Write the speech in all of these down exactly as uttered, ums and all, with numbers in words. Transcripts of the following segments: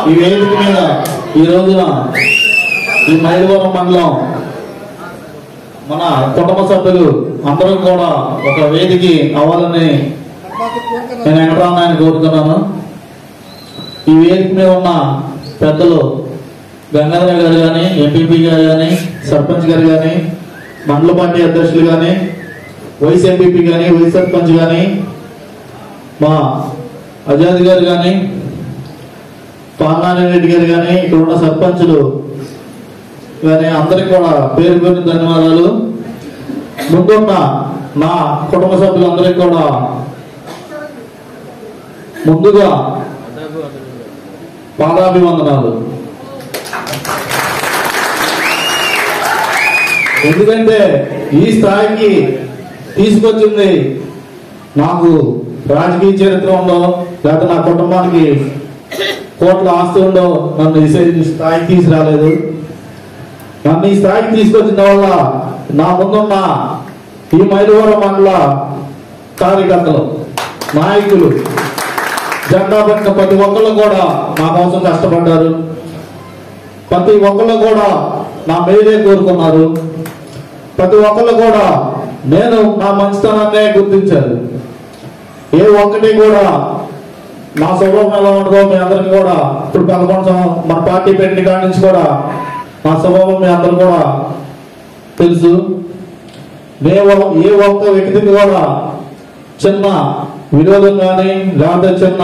ఈ వేదిక మీద ఈ రోజున ఈ మైలవరం మండలం మన కుటుంబ సభ్యులు అందరూ కూడా ఒక వేదికి అవ్వాలని నేను వెంకటరామయ్యని కోరుతున్నాను. ఈ వేదిక మీద ఉన్న పెద్దలు గంగాధర గారు కానీ, ఎంపీపీ గారు కానీ, సర్పంచ్ గారు కానీ, మండల పార్టీ అధ్యక్షులు కానీ, వైస్ ఎంపీపీ కానీ, వైస్ సర్పంచ్ కానీ, మా అజాద్ గారు కానీ, పాలనారాయణ రెడ్డి గారు కానీ, ఇక్కడ ఉన్న సర్పంచులు కానీ అందరికి కూడా పేరు పేరు ధన్యవాదాలు. ముందున్న నా కుటుంబ సభ్యులందరికీ కూడా ముందుగా పాదాభివందనాలు. ఎందుకంటే ఈ స్థాయికి తీసుకొచ్చింది నాకు రాజకీయ చరిత్ర ఉండో, లేకపోతే నా కుటుంబానికి కోట్ల ఆస్తి ఉండో నన్ను ఈ స్థాయికి తీసుకురాలేదు. నన్ను ఈ స్థాయికి తీసుకొచ్చిన వల్ల నా ముందున్న ఈ మైలవరం మండల కార్యకర్తలు, నాయకులు, జెండా పట్టిన ప్రతి ఒక్కళ్ళు కూడా నా కోసం కష్టపడ్డారు. ప్రతి ఒక్కళ్ళు కూడా నా మేలే కోరుకున్నారు. ప్రతి ఒక్కళ్ళు కూడా నేను నా మంచితనాన్నే గుర్తించారు. ఏ ఒక్కటి కూడా నా స్వభావం ఎలా ఉండదో మీ అందరికీ కూడా ఇప్పుడు పదకొండు మన పార్టీ పెట్టిన కాడి నుంచి కూడా నా స్వభావం మీ అందరూ కూడా తెలుసు. మేము ఏ ఒక్క వ్యక్తికి కూడా చిన్న విరోధం కానీ లేకపోతే చిన్న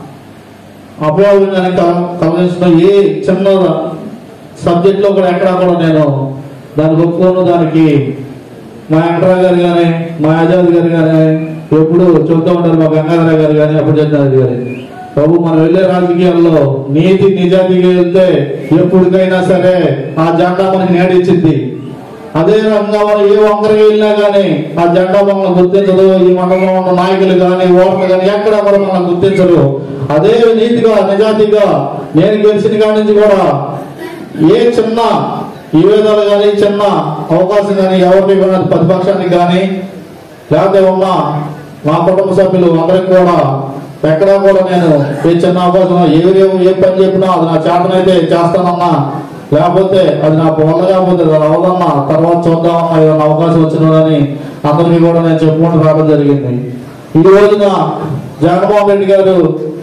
అపయోగం కానీ కలిగిస్తున్న ఏ చిన్న సబ్జెక్ట్ లో కూడా ఎక్కడా కూడా నేను దానికి ఒప్పుకోను. దానికి మా వెంకటరావు గారు కానీ, మా ఆజాద్ గారు కానీ ఎప్పుడు చెబుతూ ఉంటారు, మా గంగాధర గారు కానీ, అప్పచెందాది గారు, బాబు మనం వెళ్ళే రాజకీయాల్లో నీతి నిజాయితీగా వెళ్తే ఎప్పటికైనా సరే ఆ జెండా మనకి నేడిచ్చింది. అదే రకంగా మనం ఏ ఒక్కరికి వెళ్ళినా కానీ ఆ జెండా మనల్ని గుర్తించదు. ఈ మండలంలో ఉన్న నాయకులు కానీ, ఓటర్లు కానీ ఎక్కడ కూడా మనల్ని గుర్తించరు. అదే నీతిగా నిజాయితీగా నేను గెలిచిన కాడి నుంచి కూడా ఏ చిన్న ఈ విధాలు కానీ, చిన్న అవకాశం కానీ ఎవరికి కానీ, ప్రతిపక్షానికి కానీ లేకపోతే ఉన్న మా కుటుంబ సభ్యులు అందరికి కూడా ఎక్కడా కూడా నేను ఏ చిన్న అవకాశం ఏదేమో ఏ పని చెప్పినా అది నా చేతనైతే చేస్తానన్నా, లేకపోతే అది నాకు వల్ల కాకపోతే అది అవదన్నా తర్వాత చూద్దామన్నా ఏదన్నా అవకాశం వచ్చినదని అందరికీ కూడా నేను చెప్పుకుంటూ రావడం జరిగింది. ఈ రోజున జగన్మోహన్ రెడ్డి గారు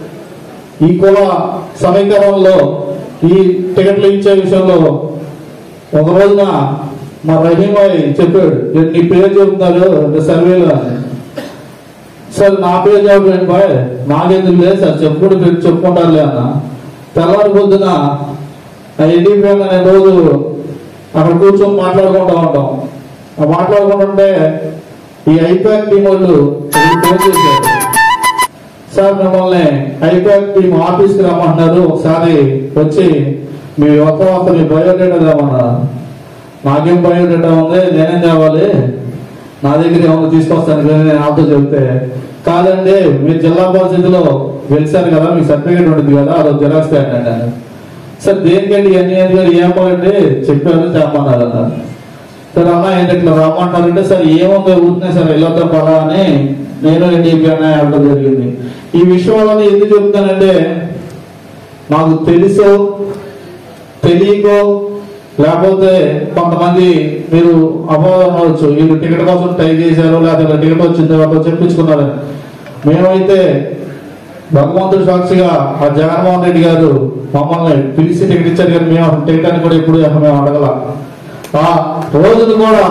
ఈ కుల సమీకరణలో ఈ టికెట్లు ఇచ్చే విషయంలో ఒక రోజున మా రహీం భాయ్ చెప్పాడు, నీ పేరు చెబుతున్నారు సర్వేలో అని. సార్ నా పేరు చెప్పండి బాయ్, నాకెందుకు లేదు సార్, చెప్పుకుంటూ పెట్టి చెప్పుకుంటారులే అన్న. తెల్లారి పొద్దున ఎన్డీపీ నేను రోజు అక్కడ కూర్చొని మాట్లాడుకుంటా ఉంటాం. మాట్లాడుకుంటుంటే ఈ ఐపాక్ టీం వాళ్ళు ఫోన్ చేశారు, సార్ మిమ్మల్ని ఐపాక్ టీం ఆఫీస్కి రమ్మంటున్నారు, ఒకసారి వచ్చి మీ ఒక్క ఒక్క మీ బయోడేటా తేమన్నారు. నాకేం బయోడేటా ఉంది, నేనేం తేవాలి, నా దగ్గర ఏమన్నా తీసుకొస్తాను కదా నేను ఆతో చెప్తే, కాదండి మీరు జిల్లా పరిషత్తులో గెలిచారు కదా మీకు సర్టిఫికేట్ ఉంటుంది కదా అదో జిరాక్స్ పెట్టండి. సార్ దేనికండి ఎన్ని గారు ఏమంటే చెప్పారు చెప్పమన్నారు అన్నారు. సార్ అన్న ఏంటి ఇట్లా రమ్మంటారంటే సార్ ఏముందో ఊరినే సార్ వెళ్ళొద్దాం పదా అని నేను ఎన్డీపీ అన్న వెళ్ళడం జరిగింది. ఈ విషయాలని ఎందుకు చెప్తానంటే నాకు తెలుసో తెలియకో లేకపోతే కొంతమంది మీరు అపోహం అవ్వచ్చు, వీళ్ళు టికెట్ కోసం ట్రై చేశారు లేకపోతే టికెట్ వచ్చింది వాళ్ళు చెప్పించుకున్నారని. మేమైతే భగవంతుడు సాక్షిగా ఆ జగన్మోహన్ రెడ్డి గారు మమ్మల్ని పిలిచి టికెట్ ఇచ్చారు కానీ మేము టికెట్ అని కూడా ఎప్పుడు మేము అడగల. ఆ రోజును కూడా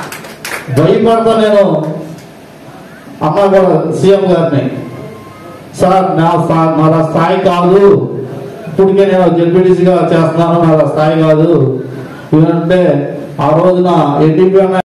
భయపడతా నేను అన్నా కూడా సీఎం గారిని, సార్ నా నా స్థాయి కాదు, ఇప్పటికే నేను జెడ్పీటీసీగా చేస్తున్నాను, నా స్థాయి కాదు ఇదంటే ఆ రోజున ఎన్డీపీ